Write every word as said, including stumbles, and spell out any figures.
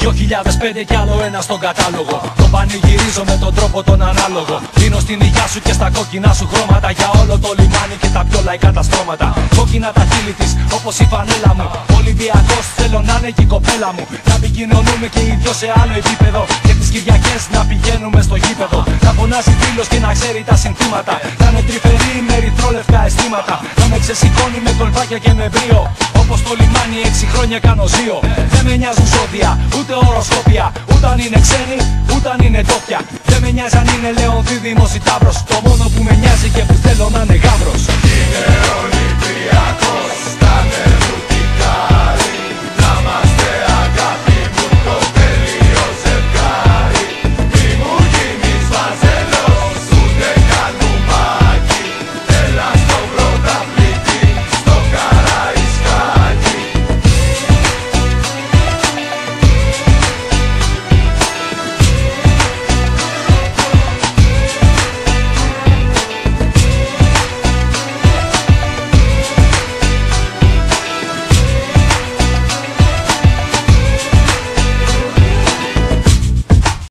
δυο χιλιάδες πέντε κι άλλο ένα στον κατάλογο. Το πανηγυρίζω με τον τρόπο τον ανάλογο. Δίνω στην υγειά σου και στα κόκκινα σου χρώματα. Για όλο το λιμάνι και τα πιο λαϊκά τα στρώματα. Κόκκινα τα χείλη της όπως η φανέλα μου. Ολυμπιακός θέλω να είναι και η κοπέλα μου. Να επικοινωνούμε και οι δυο σε άλλο επίπεδο. Και τις Κυριακές να πηγαίνουμε στο γήπεδο. Να φωνάζει φίλος και να ξέρει τα συνθήματα. Να είναι τρυφερή με ερυθρόλευκα αισθήματα. Να με ξεσηκώνει με κολπάκια και με μπρίο. Όπως το λιμάνι έξι χρόνια κάνω ζύο. Δεν με νοιάζουν ζώδια, ούτε οροσκόπια. Ούτε αν είναι ξένοι, ούτε αν είναι ντόπια. Δεν με νοιάζει αν είναι Λέων, Δίδυμος ή Ταύρος. Το μόνο που με νοιάζει και που θέλω να είναι γάβρος είναι Ολυμπιακός.